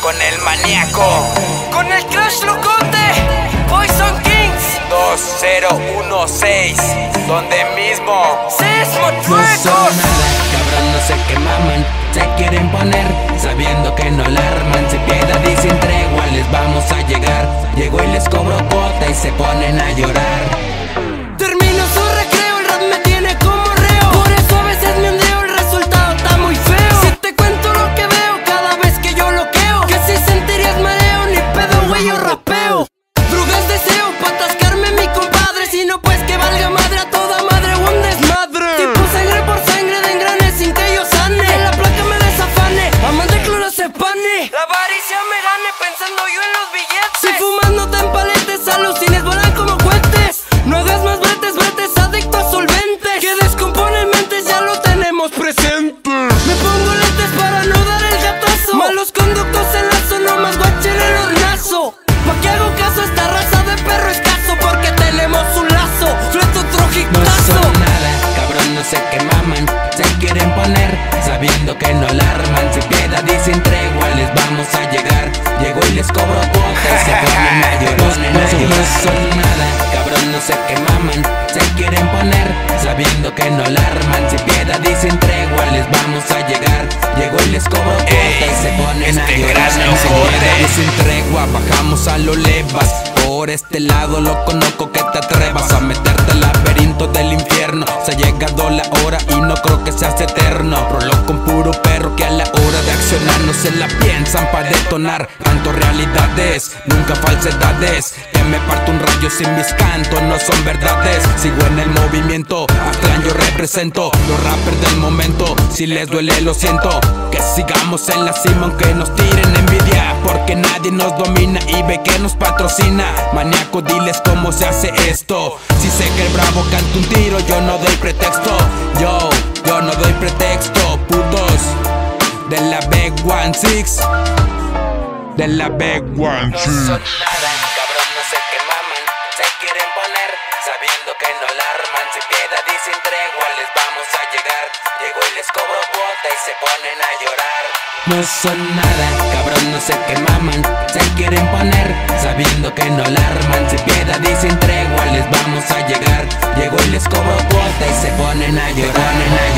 con el maníaco, con el Crash Locote, Poison Kings 2016, donde mismo Sismo No son Records. nada, cabrón, no sé qué maman. Se quieren poner, sabiendo que no la arman. Sin piedad y sin tregua les vamos a llegar. Llego y les cobro cuota y se ponen a llorar. Termino su recreo, el rap me tiene como reo. Por eso a veces me ondeo, el resultado está muy feo. Si te cuento lo que veo cada vez que yo loqueo, que si sentirías mareo, ni pedo, güey, yo rapeo. Drogas deseo pa' atascarme mi compadre. Si no, pues que valga madre a toda madre, un desmadre. Tipo sangre por sangre de engrane sin que yo sane. En la placa me desafane, amante cloro se pane. La avaricia me gane pensando yo en los billetes. Si fumando te empaletes, alucines volan como cohetes. No hagas más bretes, adicto a solventes. Que descomponen mentes, ya lo tenemos presente. Me pongo lentes para no dar el gatazo. Malos conductos en lazo, no más guachen el hornazo. Pa' que hago caso a esta raza de perro escaso, porque tenemos un lazo, fleto No trojitazo. son nada, cabrón, no sé qué maman. Se quieren poner, sabiendo que no la arman. Sin piedad y sin tregua les vamos a llegar. Llego y les cobro cuota y se ponen a llorar. No son nada, cabrón, no sé qué maman. Se quieren poner, sabiendo que no la arman. Sin piedad y sin tregua les vamos a llegar. Llego y les cobro cuota y se ponen a llorar. Sin piedad y sin tregua bajamos a lo levas. Por este lado, loco, no que te atrevas a meterte al laberinto del infierno. Se ha llegado la hora y no creo que seas eterno. Prolo con puro perro que a la hora de accionar no se la piensan para detonar. Canto realidades, nunca falsedades. Que me parto un rayo sin mis cantos, no son verdades. Sigo en el movimiento, Aztlán yo represento. Los rappers del momento, si les duele lo siento. Que sigamos en la cima aunque nos tiren envidia, porque nadie nos domina y ve que nos patrocina. Maníaco, diles cómo se hace esto. Si sé que el bravo canta un tiro, yo no doy pretexto. Yo no doy pretexto, putos. De la Big 16, de la Big 16. no son nada, cabrón, no sé qué maman. Se quieren poner, sabiendo que no la arman. Sin piedad y sin tregua les vamos a llegar. Llego y les cobro cuota y se ponen a llorar. No son nada, cabrón, no sé qué maman. Se quieren poner, sabiendo que no la arman. Sin piedad y sin tregua les vamos a llegar. Llego y les cobro cuota y se ponen a llorar.